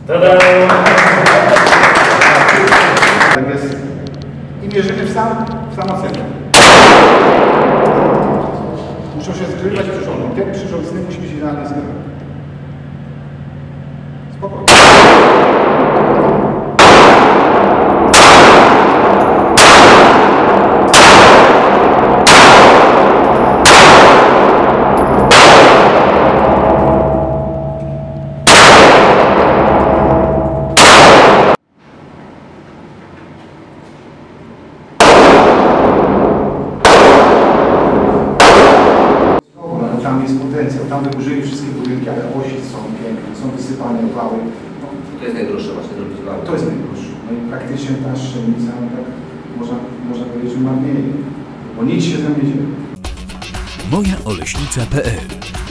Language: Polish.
Tak jest. I mierzymy w sam ocenę. Muszą się zgrywać przyrządy. Ten przyrząd z tym musi być idealnie zgrywany. Spokojnie. Tam jest potencjał, tam wyburzyli wszystkie budynki, ale osi są piękne, są wysypane wały. No, to jest najdroższe właśnie zrobić wały. To jest najdroższe. No i praktycznie ta strzelnica, no tak można powiedzieć, że marnieje, bo nic się tam nie dzieje. mojaoleśnica.pl